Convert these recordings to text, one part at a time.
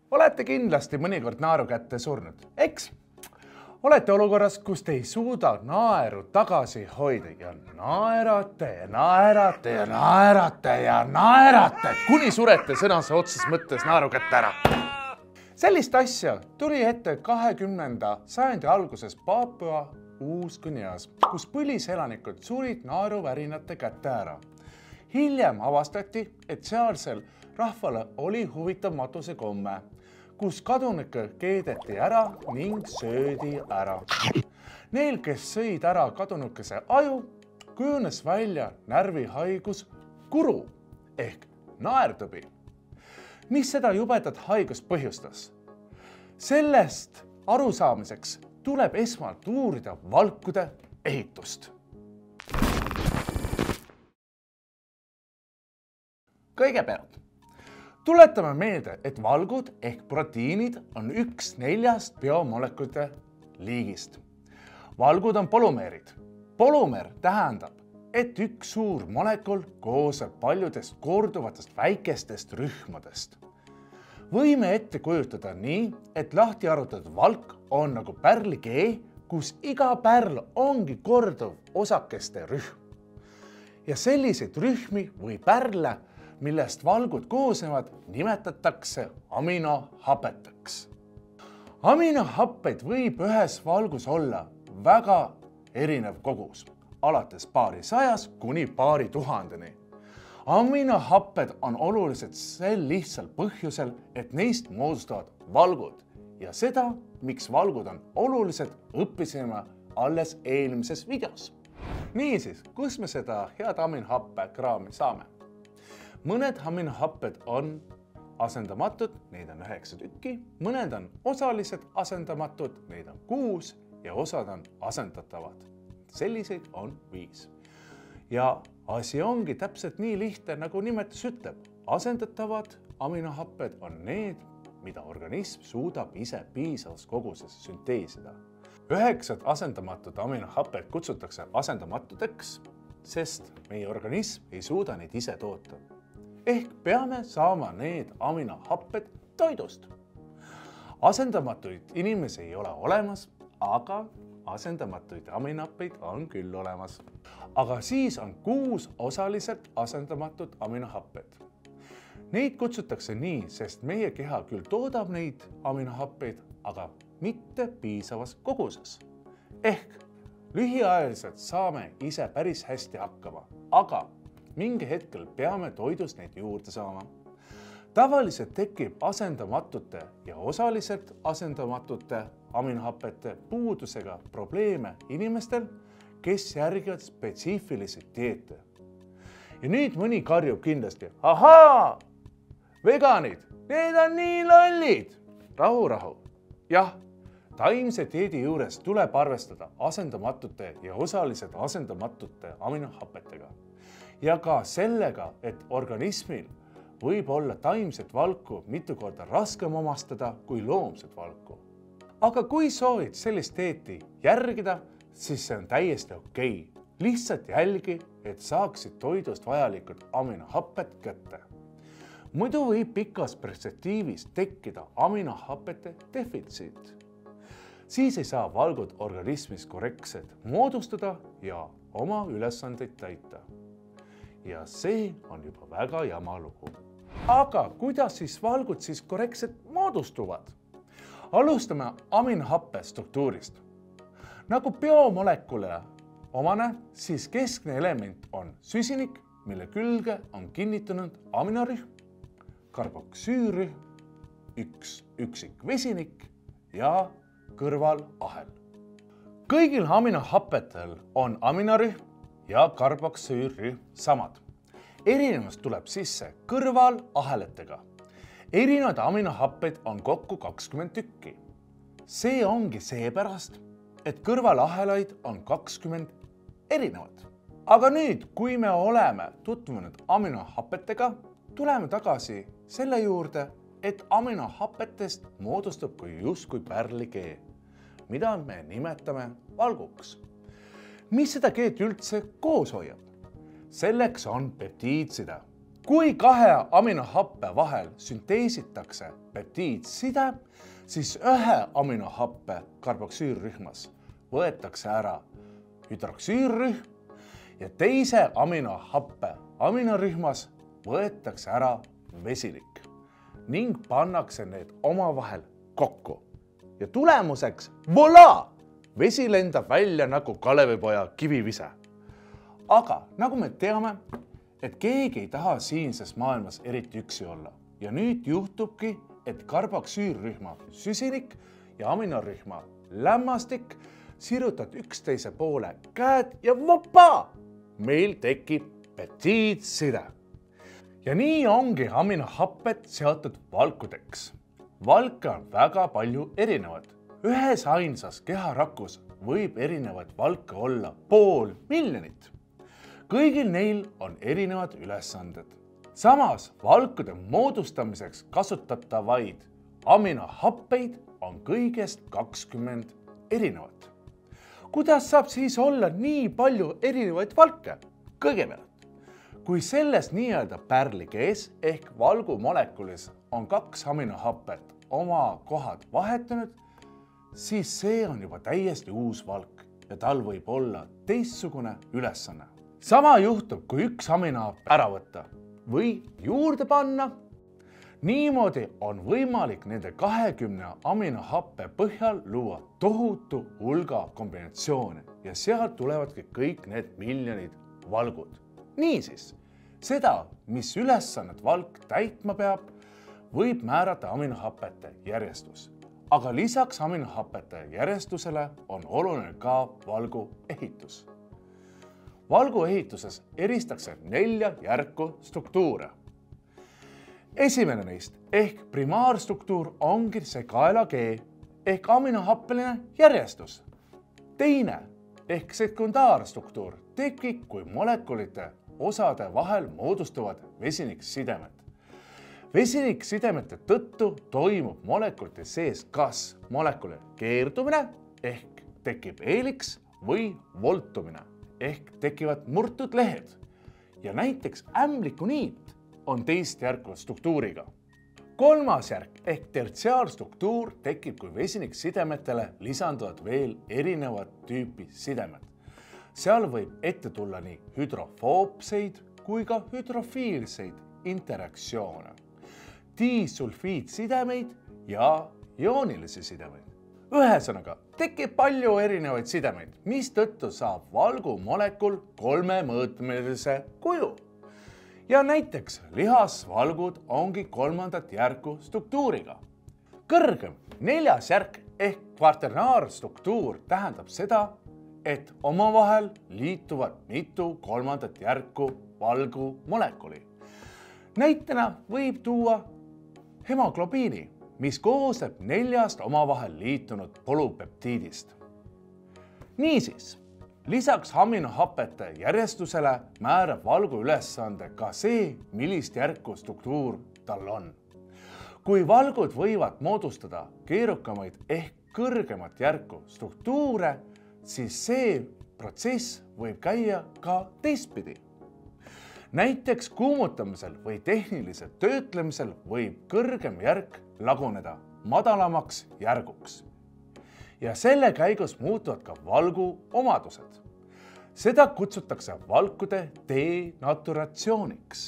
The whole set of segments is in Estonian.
Olete kindlasti mõnikord naeru kätte surnud, eks? Olete olukorras, kus te ei suuda naeru tagasi hoida ja naerate ja naerate ja naerate ja naerate, kuni surete sõnase otses mõttes naeru kätte ära. Sellist asja tuli ette 20. sajandi alguses Papua Uus-Guineas, kus põliselanikud surid naeruvärinate kätte ära. Hiljem avastati, et sealsel rahvale oli huvitav matusekomme, kus kadunike keedeti ära ning söödi ära. Neil, kes sõid ära kadunukese aju, kujunes välja närvihaigus kuru ehk naertõbi, mis seda jubedat haigust põhjustas. Sellest arusaamiseks tuleb esmalt uurida valkude ehitust. Kõigepealt tuletame meelde, et valgud ehk proteiinid on üks 4 biomolekulite liigist. Valgud on polümeerid. Polümeer tähendab, et üks suur molekul koosneb paljudest korduvatest väikestest rühmadest. Võime ette kujutada nii, et lahti arvutatud valk on nagu pärlikee, kus iga pärl ongi korduv osakeste rühm. Ja selliseid rühmi või pärle, millest valgud koosnevad, nimetatakse aminohapeteks. Aminohappeid võib ühes valgus olla väga erinev kogus, alates paarisajas kuni paari tuhandeni. Aminohapped on olulised sel lihtsal põhjusel, et neist moodustavad valgud ja seda, miks valgud on olulised, õppisime alles eelmises videos. Niisiis, kus me seda head aminohappe kraami saame? Mõned aminohapped on asendamatud, neid on 9 tükki, mõned on osaliselt asendamatud, neid on 6 ja osad on asendatavad. Selliseid on 5. Ja asi ongi täpselt nii lihtne, nagu nimetus ütleb. Asendatavad aminohapped on need, mida organism suudab ise piisavas koguses sünteesida. 9 asendamatut aminohapped kutsutakse asendamatuteks, sest meie organism ei suuda neid ise toota. Ehk peame saama need aminohapped toidust. Asendamatuid inimesi ei ole olemas, aga asendamatuid aminohappeid on küll olemas. Aga siis on 6 osaliselt asendamatut aminohapped. Neid kutsutakse nii, sest meie keha küll toodab neid aminohappeid, aga mitte piisavas koguses. Ehk lühiajaliselt saame ise päris hästi hakkama, aga mingi hetkel peame toidust neid juurde saama. Tavaliselt tekib asendamatute ja osaliselt asendamatute aminohapete puudusega probleeme inimestel, kes järgivad spetsiifilisi dieete. Ja nüüd mõni karjub kindlasti, ahaa, veganid, need on nii lollid. Rahu. Jah, taimse dieedi juures tuleb arvestada asendamatute ja osaliselt asendamatute aminohapetega. Ja ka sellega, et organismil võib olla taimset valku mitu korda raskem omastada kui loomset valku. Aga kui soovid sellist dieeti järgida, siis see on täiesti okei. Lihtsalt jälgi, et saaksid toidust vajalikud aminohapped kätte. Muidu võib pikas perspektiivis tekkida aminohapete defitsiit. Siis ei saa valgud organismis korrektselt moodustada ja oma ülesandeid täita. Ja see on juba väga jama lugu. Aga kuidas siis valgud siis korrektselt moodustuvad? Alustame aminohappe struktuurist. Nagu biomolekule omane, siis keskne element on süsinik, mille külge on kinnitunud aminorühm, karboksüürühm, üks üksik vesinik ja kõrvalahel. Kõigil aminohappetel on aminorühm ja karboksüürühm samad. Erinevus tuleb sisse kõrvalaheletega. Erinevad aminohapped on kokku 20 tükki. See ongi seepärast, et kõrvalahelaid on 20 erinevad. Aga nüüd, kui me oleme tutvunud aminohapetega, tuleme tagasi selle juurde, et aminohapetest moodustub justkui pärlikee, mida me nimetame valguks. Mis seda keed üldse koos hoiab? Selleks on peptiidside. Kui kahe aminohappe vahel sünteesitakse peptiidside, siis ühe aminohappe karboksüülrühmas võetakse ära hüdroksüülrühm ja teise aminohappe aminorühmas võetakse ära vesinik ning pannakse need omavahel kokku. Ja tulemuseks, voilà! Vesi lendab välja nagu Kalevipoja kivivise. Aga nagu me teame, et keegi ei taha siinses maailmas eriti üksi olla. Ja nüüd juhtubki, et karboksüülrühma süsinik ja aminorühma lämmastik sirutad üksteise poole käed ja vopa! Meil tekib peptiidside. Ja nii ongi aminohapped seotud valkudeks. Valke on väga palju erinevad. Ühes ainsas keharakus võib erinevaid valke olla 500 000. Kõigil neil on erinevad ülesanded. Samas valkude moodustamiseks kasutatavaid aminohappeid on kõigest 20 erinevat. Kuidas saab siis olla nii palju erinevaid valke? Kõigepealt, kui selles nii-öelda pärlikees ehk valgumolekulis on 2 aminohappet oma kohad vahetanud, siis see on juba täiesti uus valk ja tal võib olla teistsugune ülesanne. Sama juhtub, kui üks aminohapp ära võtta või juurde panna. Niimoodi on võimalik nende 20 aminohappe põhjal luua tohutu hulga kombinatsioone ja sealt tulevadki kõik need miljonid valgud. Niisiis, seda, mis ülesannet valk täitma peab, võib määrata aminohapete järjestus. Aga lisaks aminohapete järjestusele on oluline ka valgu ehitus. Valgu ehituses eristakse 4 järku struktuure. Esimene neist ehk primaarstruktuur ongi see kaelakee ehk aminohappeline järjestus. Teine ehk sekundaarstruktuur tekib, kui molekulite osade vahel moodustuvad vesiniksidemed. Vesiniksisidemete tõttu toimub molekulite sees kas molekuli keerdumine ehk tekib eeliks või voltumine ehk tekivad murtud lehed. Ja näiteks ämblikuniit on teist järku struktuuriga. Kolmas järk ehk tertsiaarstruktuur tekib, kui vesiniksidemetele lisanduvad veel erinevad tüüpi sidemed. Seal võib ette tulla nii hüdrofoobseid kui ka hüdrofiilseid interaktsioone, disulfiidsidemeid ja ioonilisi sidemeid. Ühesõnaga, tekib palju erinevaid sidemeid, mis tõttu saab valgumolekul 3-mõõtmelise kuju. Ja näiteks lihasvalgud ongi 3. järku struktuuriga. Kõrgem 4. järk ehk kvarternaarstruktuur tähendab seda, et omavahel liituvad mitu 3. järku valgumolekuli. Näitena võib tuua hemoglobiini, mis koosneb 4 omavahel liitunud polüpeptiidist. Niisiis, lisaks aminohapete järjestusele määrab valgu ülesande ka see, millist järku struktuur tal on. Kui valgud võivad moodustada keerukamaid ehk kõrgemat järku struktuure, siis see protsess võib käia ka teistpidi. Näiteks kuumutamisel või tehnilisel töötlemisel võib kõrgem järk laguneda madalamaks järguks. Ja selle käigus muutuvad ka valgu omadused. Seda kutsutakse valkude denaturatsiooniks.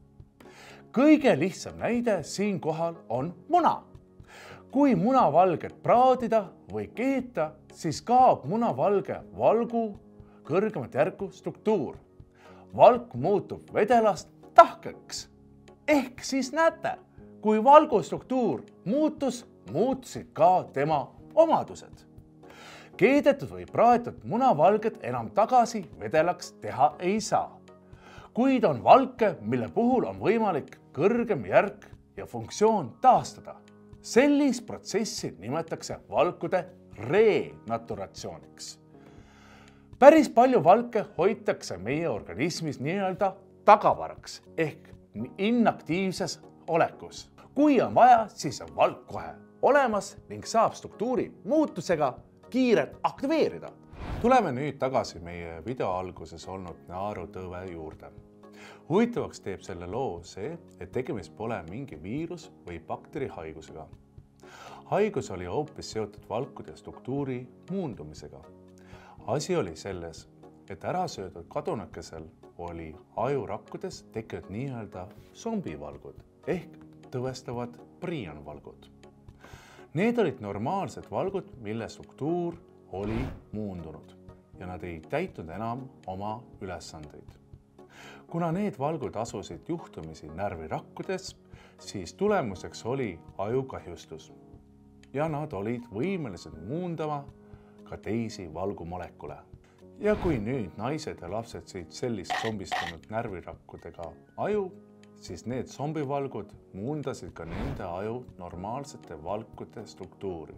Kõige lihtsam näide siinkohal on muna. Kui munavalget praadida või keeta, siis kaob munavalge valgu kõrgemat järku struktuur. Valk muutub vedelast tahkeks. Ehk siis näete, kui valgu struktuur muutus, muutusid ka tema omadused. Keedetud või praetud munavalget enam tagasi vedelaks teha ei saa. Kuid on valke, mille puhul on võimalik kõrgem järk ja funktsioon taastada. Sellist protsessi nimetatakse valkude renaturatsiooniks. Päris palju valke hoitakse meie organismis nii-öelda tagavaraks ehk inaktiivses olekus. Kui on vaja, siis on valk kohe olemas ning saab struktuuri muutusega kiirelt aktiveerida. Tuleme nüüd tagasi meie video alguses olnud naarutõve juurde. Huvitavaks teeb selle loo see, et tegemist pole mingi viirus või bakterihaigusega. Haigus oli hoopis seotud valkude struktuuri muundumisega. Asi oli selles, et ärasöödud kadunakesel oli ajurakkudes tekkinud nii-öelda zombivalgud ehk tõvestavad priionvalgud. Need olid normaalsed valgud, mille struktuur oli muundunud ja nad ei täitnud enam oma ülesandeid. Kuna need valgud asusid juhtumisi närvirakkudes, siis tulemuseks oli ajukahjustus ja nad olid võimelised muundama ka teisi valgumolekule. Ja kui nüüd naised ja lapsed siit sellist zombistunud närvirakkudega aju, siis need zombivalgud muundasid ka nende aju normaalsete valkude struktuuri.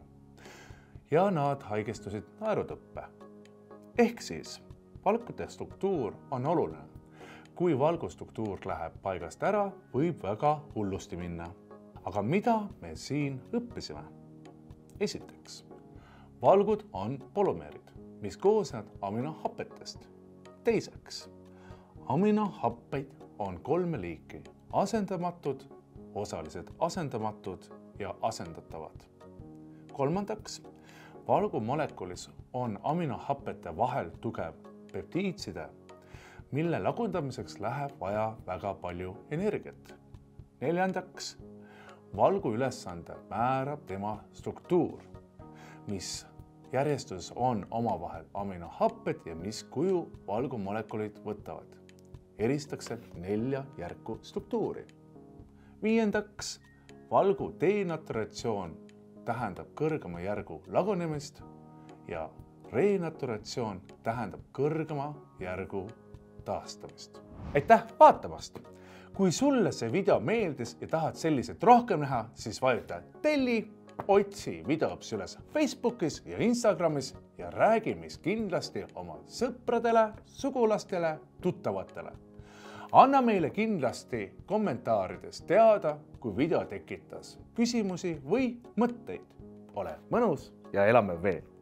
Ja nad haigestusid naerutõppe. Ehk siis valkude struktuur on oluline. Kui valgustruktuur läheb paigast ära, võib väga hullusti minna. Aga mida me siin õppisime? Esiteks, valgud on polümeerid, mis koosnevad aminohapetest. Teiseks, aminohappeid on 3 liiki: asendamatud, osaliselt asendamatud ja asendatavad. Kolmandaks, valgumolekulis on aminohapete vahel tugev peptiidside, mille lagundamiseks läheb vaja väga palju energiat. Neljandaks, valgu ülesande määrab tema struktuur, mis järjestus on omavahel aminohapped ja mis kuju valgumolekulid võtavad. Eristakse 4 järku struktuuri. Viiendaks, valgu denaturatsioon tähendab kõrgema järgu lagunemist ja renaturatsioon tähendab kõrgema järgu taastamist. Aitäh vaatamast! Kui sulle see video meeldis ja tahad selliseid rohkem näha, siis vajuta telli, otsi videops üles Facebookis ja Instagramis ja räägi mis kindlasti oma sõpradele, sugulastele, tuttavatele. Anna meile kindlasti kommentaarides teada, kui video tekitas küsimusi või mõtteid. Ole mõnus ja elame veel!